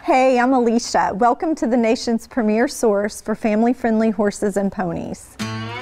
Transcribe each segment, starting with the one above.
Hey, I'm Alicia. Welcome to the nation's premier source for family-friendly horses and ponies.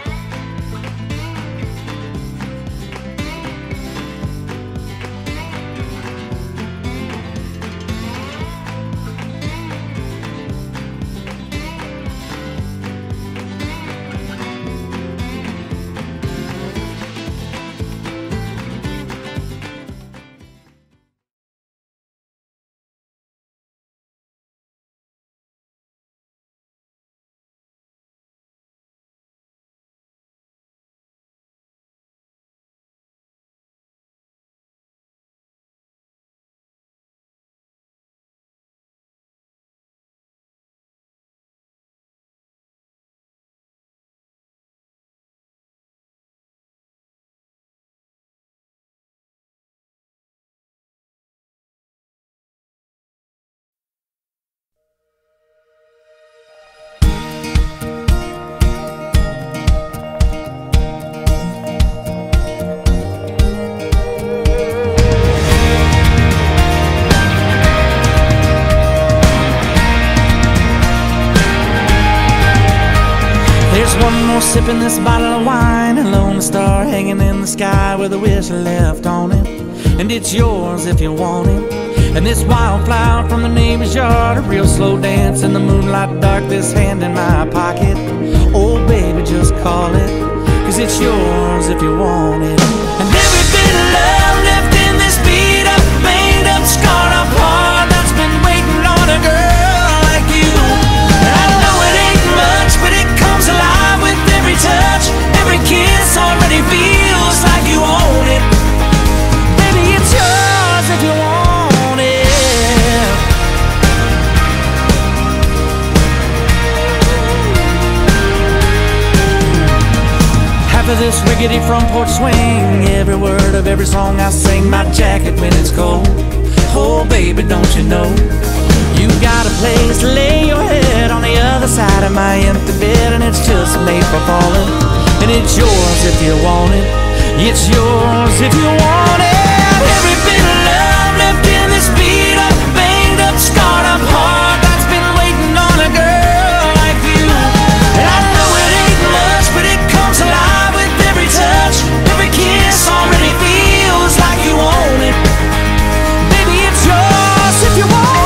One more sip in this bottle of wine, a lone star hanging in the sky with a wish left on it, and it's yours if you want it. And this wildflower from the neighbor's yard, a real slow dance in the moonlight dark, this hand in my pocket. Oh baby, just call it, 'cause it's yours if you want it. And every bit of love left in this beat up, banged up, scarred up heart that's been waiting on a girl like you. And I know it ain't much, but it comes alive with every touch. Every kiss already feels like you own it. Baby, it's yours if you want it. Half of this rickety front porch swing, every word of every song I sing, my jacket when it's cold. Oh baby, don't you know you got a place to lay your head on the other side of my empty bed, and it's just made for falling. And it's yours if you want it. It's yours if you want it. Every bit of love left in this beat up, banged up, scarred up heart that's been waiting on a girl like you. And I know it ain't much, but it comes alive with every touch. Every kiss already feels like you own it. Baby, it's yours if you want it.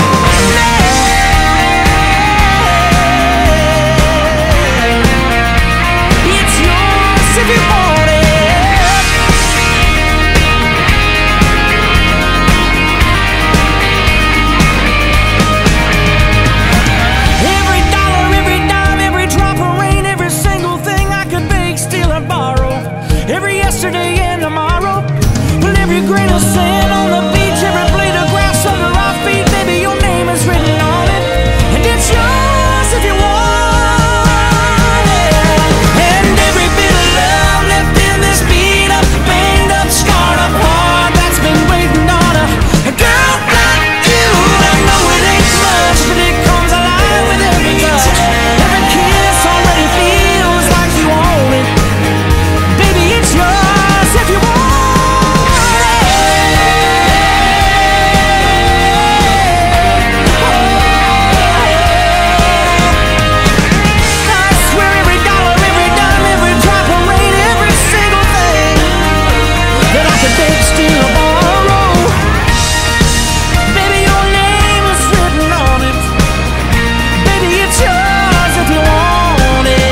Yesterday and tomorrow, but every grain of sand on the beach, every blade of grass under our feet, baby, your name is written on it, and it's yours if you want it. And every bit of love left in this beat up, banged up, scarred up heart that's been waiting on a girl like you. I know it ain't much, but it comes alive with every touch. Every kiss already feels like you own it. Baby, it's yours if you want it. I swear every dollar, every dime, every drop of rain, every single thing that I could beg, steal, or borrow, baby, your name is written on it. Baby, it's yours if you want it.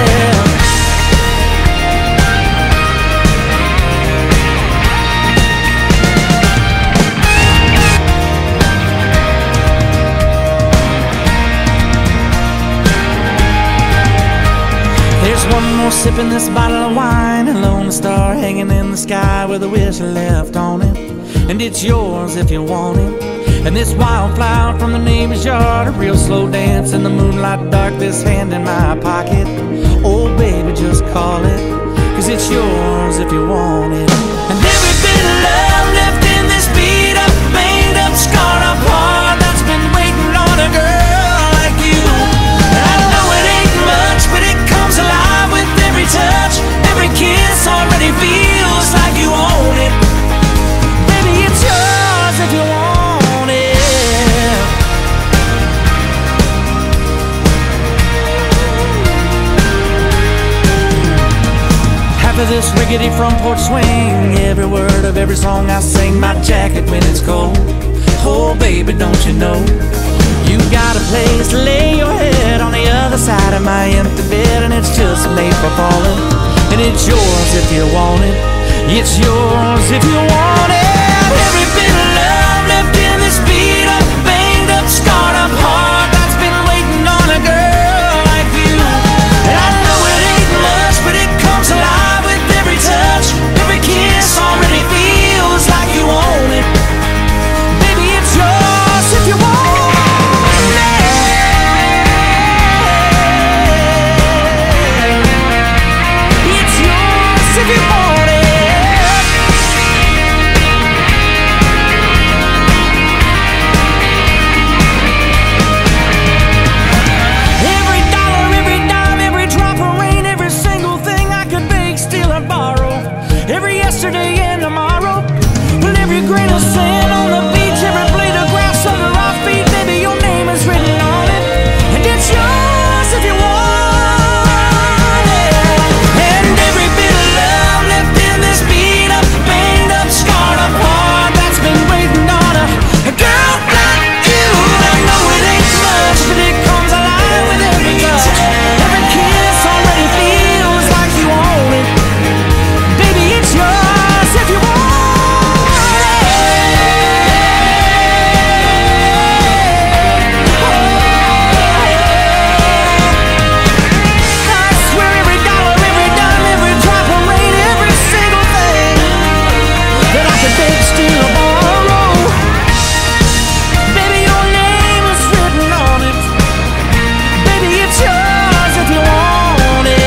There's one more sip in this bottle of wine, a lone star hanging in the sky with a wish left on it, and it's yours if you want it. And this wildflower from the neighbor's yard, a real slow dance in the moonlight dark, this hand in my pocket. Oh baby, just call it, 'cause it's yours if you want it. And every bit of love left in this beat up, banged up, scarred up heart that's been waiting on a girl like you. And I know it ain't much, but it comes alive with every touch. Every kiss already feels like you own it. Baby, it's yours if you want it. rickety front porch swing. Every word of every song I sing, my jacket when it's cold. Oh baby, don't you know, you got a place to lay your head on the other side of my empty bed. And it's just made for falling, and it's yours if you want it. It's yours if you want it. Every bit of love left in this beat up, banged up, scarred up heart that's been waiting on a girl like you. And I know it ain't much, but it comes alive with every touch. Every kiss already feels like you own it. Baby, it's yours if you want it. It's yours if you want it. Every dollar, every dime, every drop of rain, every single thing I could beg, steal or borrow, every yesterday and tomorrow, but every grain of sand on the beach, every blade of grass under our feet, baby, your name is written on it, and it's yours if you want it. And every bit of love left in this beat up, banged up, scarred up heart that's been waiting on a girl like you. I know it ain't much, but it comes alive with every touch. Every kiss already feels like you own it. Baby, it's yours if you want it. I swear every dollar, every dime, every drop of rain, every single thing that I could beg, steal or borrow, baby, your name is written on it. Baby, it's yours if you want it.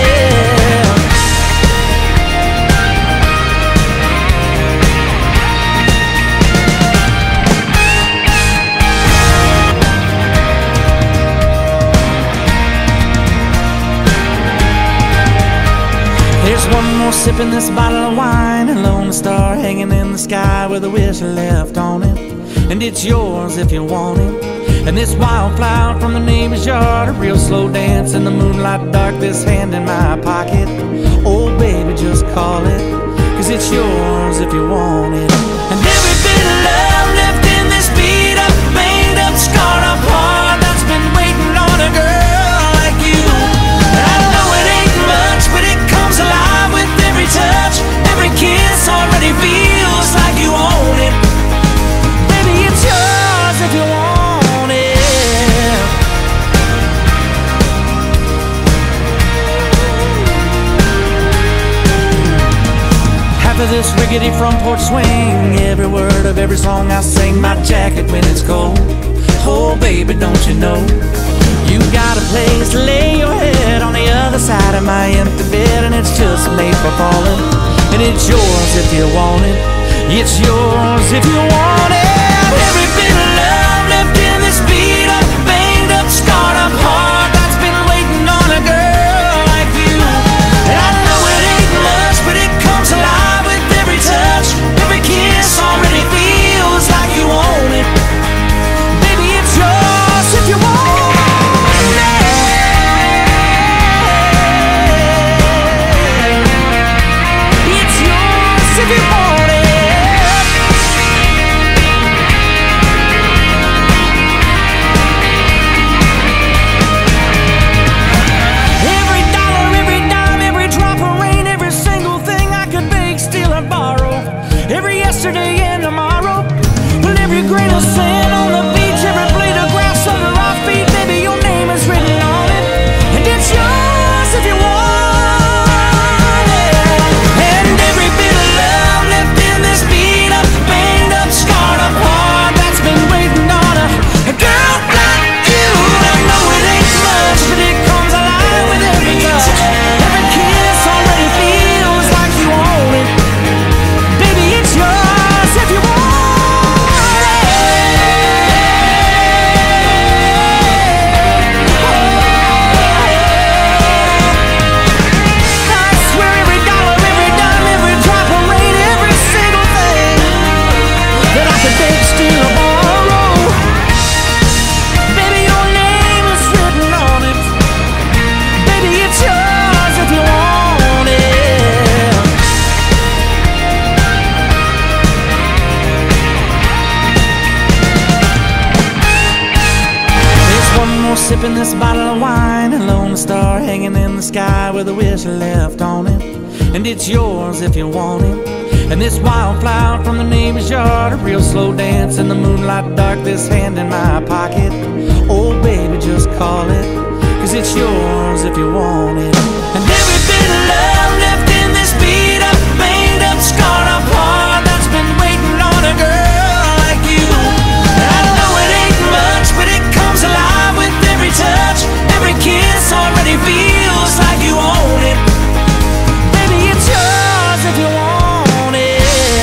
There's one more sip in this bottle of wine, a lonely star hanging in the sky with a wish left on it. And it's yours if you want it. And this wildflower from the neighbor's yard, a real slow dance in the moonlight dark, this hand in my pocket. Oh baby, just call it, 'cause it's yours if you want it. And every bit of love left in this beat up, banged up, scarred up heart that's been waiting on a girl like you. I know it ain't much, but it comes alive with every touch. Every kiss already feels like you own it. Baby, it's yours if you want it. After this rickety front porch swing, every word of every song I sing, my jacket when it's cold. Oh baby, don't you know, you got a place to lay your head on the other side of my empty bed. And it's just made for falling, and it's yours if you want it. It's yours if you want it. Every bit of love left in this beat up, banged up, scarred up heart that's been waiting on a girl like you. And I know it ain't much, but it comes alive with every touch. Every kiss already feels like you own it. Baby, it's yours if you want it. It's yours if you want it. sipping this bottle of wine, a lone star hanging in the sky with a whistle left on it. And it's yours if you want it. And this wildflower from the neighbor's yard, a real slow dance in the moonlight dark, this hand in my pocket. Oh baby, just call it, 'cause it's yours if you want it. And every bit of love left in this beat up, banged up, scarred up heart that's been waiting on a girl like you. And I know it ain't much, but it comes alive with every touch. Every kiss already feels like you own it. Baby, it's yours if you want it.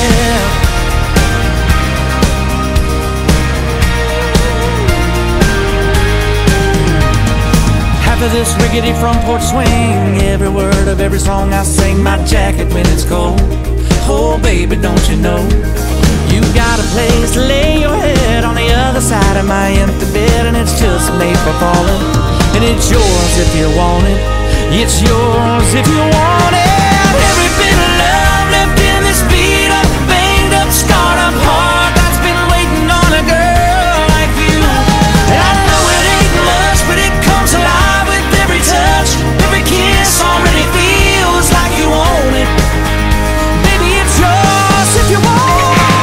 Half of this rickety front porch swing, every word of every song I sing, my jacket when it's cold. Oh baby, don't you know you got a place to lay your head on the other side of my empty bed, and it's just made for falling. And it's yours if you want it. It's yours if you want it. Every bit of love left in this beat up, banged up, scarred up heart that's been waiting on a girl like you. And I know it ain't much, but it comes alive with every touch. Every kiss already feels like you own it. Baby, it's yours if you want it.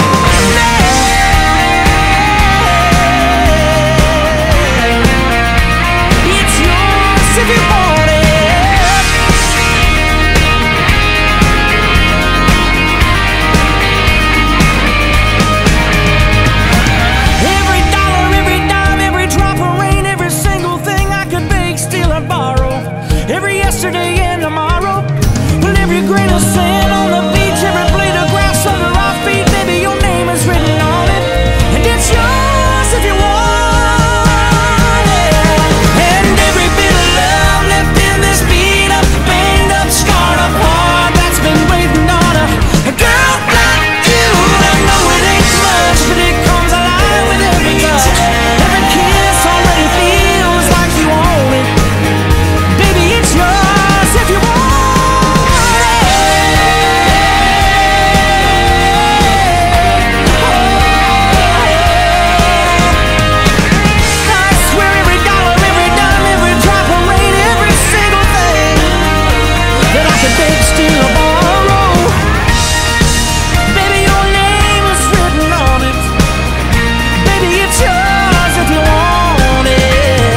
It's yours if you want it. Every dollar, every dime, every drop of rain, every single thing I could beg, steal or borrow, every yesterday and tomorrow, well, every grain of sand on the beach, every blade of grass under our feet, baby, your name is written on it, and it's yours if you want it. And every bit of love left in this beat up, banged up, scarred up heart that's been waiting on a girl like you. I know it ain't much, but it comes alive with every touch. Every kiss already feels like you own it. Baby, it's yours if you want it. I swear every dollar, every dime, every drop of rain, every single thing that I could beg, steal or borrow, baby, your name is written on it. Baby, it's yours if you want it.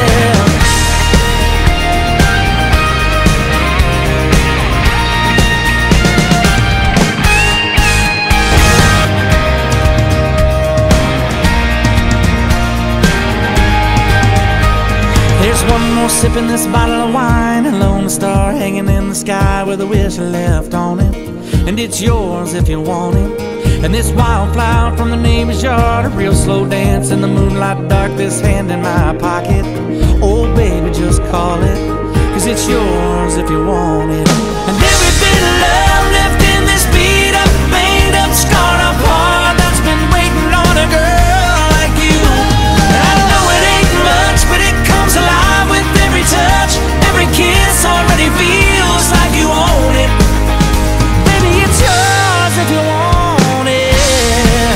There's one more sip in this bottle of wine, a lone star hanging in the sky with a whistle left on it. And it's yours if you want it. And this wildflower from the neighbor's yard, a real slow dance in the moonlight dark, this hand in my pocket. Oh baby, just call it, 'cause it's yours if you want it. And every bit of love left in this beat up, banged up, scarred up heart that's been waiting on a girl like you. And I know it ain't much, but it comes alive with every touch. Every kiss already feels like you own it. Baby, it's yours if you want it.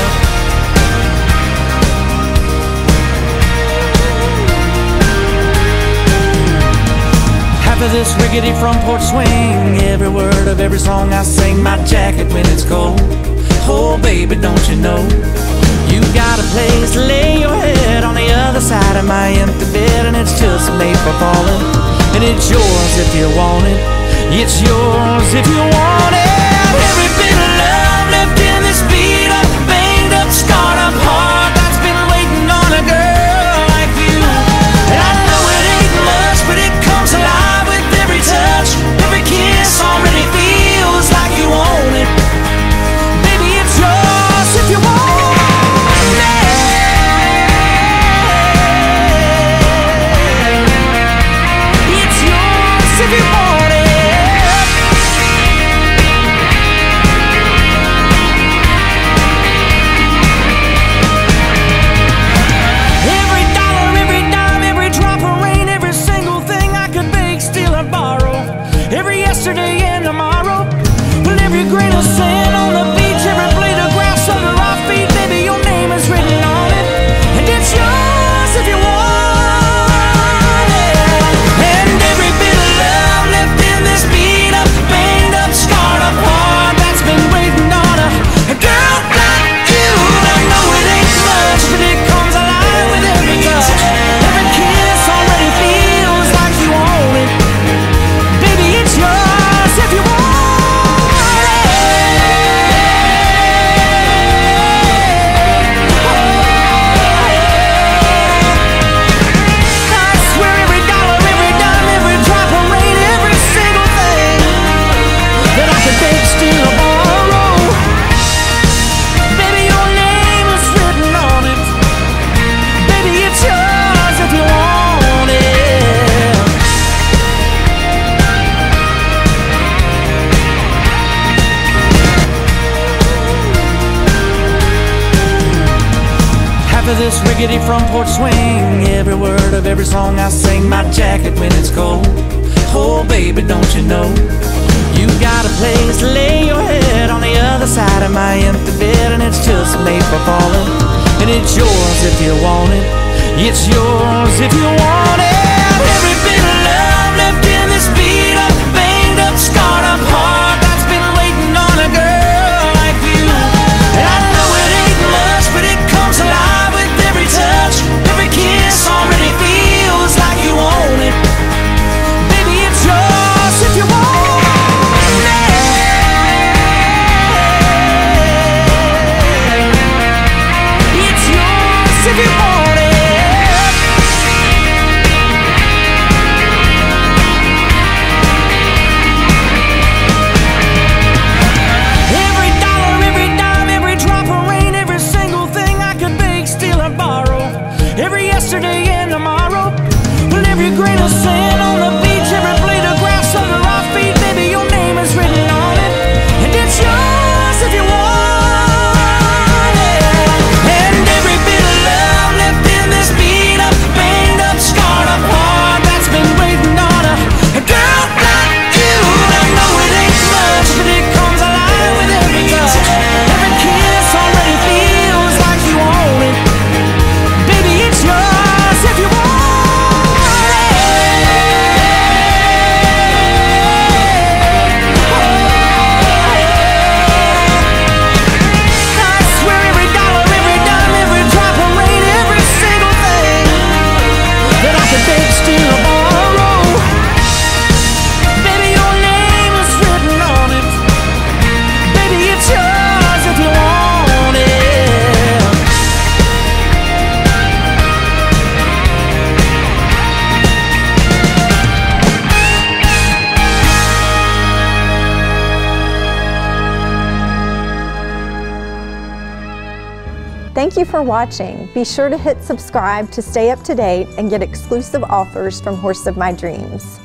Half of this rickety front porch swing, every word of every song I sing, my jacket when it's cold. Oh baby, don't you know you got a place to lay your head on the other side of my empty bed, and it's just made for falling. And it's yours if you want it. It's yours if you want it. Every bit of love left in this beat up, banged up, scarred up heart that's been waiting on a girl like you. And I know it ain't much, but it comes alive with every touch. Every kiss already feels like you own it. Baby, it's yours if you want it. It's yours if you want it. skitty front porch swing, every word of every song I sing, my jacket when it's cold. Oh baby, don't you know, you got a place to lay your head on the other side of my empty bed, and it's just made for falling, and it's yours if you want it. It's yours if you want it. Every bit of love left in this beat up, banged up, scarred up heart that's been waiting on a girl like you. And I know it ain't much, but it comes alive with every touch. Every kiss already feels like you own it. Baby, it's yours if you want it. It's yours if you want it. Yesterday and tomorrow, well, every grain of sand on the beach, every blade of grass under our feet, baby, your name is written on it, and it's yours if you want it. And every bit of love left in this beat up, banged up, scarred up heart that's been waiting on a girl like you. I know it ain't much, but it comes alive with every touch. Every kiss already feels like you own it. Baby, it's yours if you want it. I swear every dollar, every dime, every drop of rain, every single thing that I could beg, steal, or borrow, baby, your name is written on it. Baby, it's yours if you want it. Thank you for watching. Be sure to hit subscribe to stay up to date and get exclusive offers from Horse of My Dreams.